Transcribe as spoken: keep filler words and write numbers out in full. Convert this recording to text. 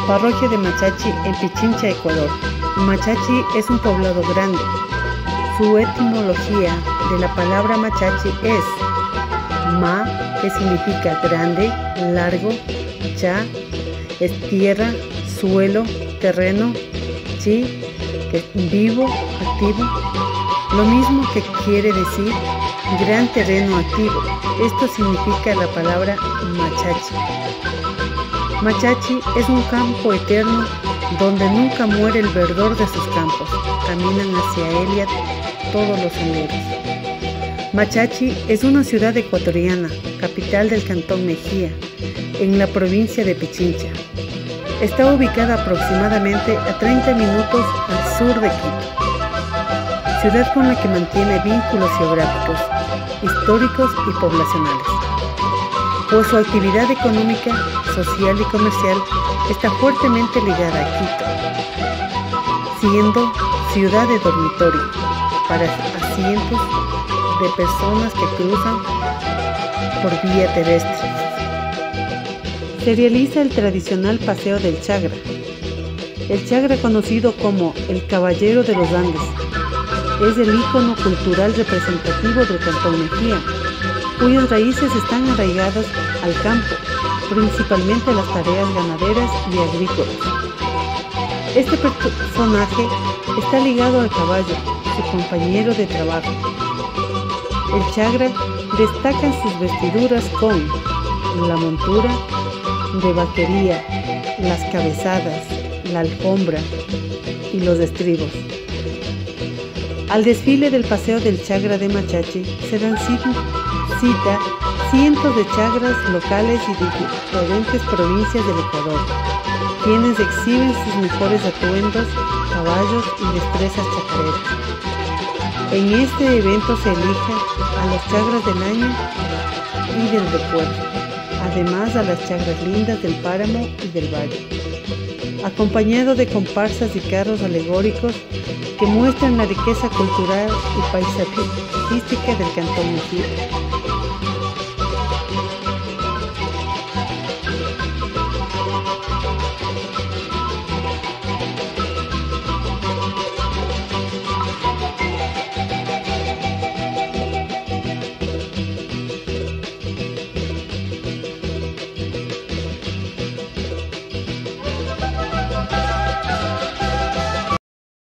Parroquia de Machachi en Pichincha, Ecuador. Machachi es un poblado grande. Su etimología de la palabra Machachi es Ma, que significa grande, largo, Cha es tierra, suelo, terreno, Chi, que es vivo, activo, lo mismo que quiere decir gran terreno activo. Esto significa la palabra Machachi. Machachi es un campo eterno donde nunca muere el verdor de sus campos. Caminan hacia él todos los senderos. Machachi es una ciudad ecuatoriana, capital del cantón Mejía, en la provincia de Pichincha. Está ubicada aproximadamente a treinta minutos al sur de Quito, ciudad con la que mantiene vínculos geográficos, históricos y poblacionales. Pues su actividad económica, social y comercial está fuertemente ligada a Quito, siendo ciudad de dormitorio para cientos de personas que cruzan por vía terrestre. Se realiza el tradicional Paseo del Chagra. El Chagra, conocido como el Caballero de los Andes, es el ícono cultural representativo del cantón Mejía, cuyas raíces están arraigadas al campo, principalmente a las tareas ganaderas y agrícolas. Este personaje está ligado al caballo, su compañero de trabajo. El Chagra destaca en sus vestiduras con la montura de vaquería, las cabezadas, la alfombra y los estribos. Al desfile del Paseo del Chagra de Machachi se dan cita cientos de chagras locales y de diferentes provincias del Ecuador, quienes exhiben sus mejores atuendos, caballos y destrezas chacareras. En este evento se elige a los chagras del año y del recuerdo, además a las chagras lindas del páramo y del valle, acompañado de comparsas y carros alegóricos que muestran la riqueza cultural y paisajística del cantón Mejía.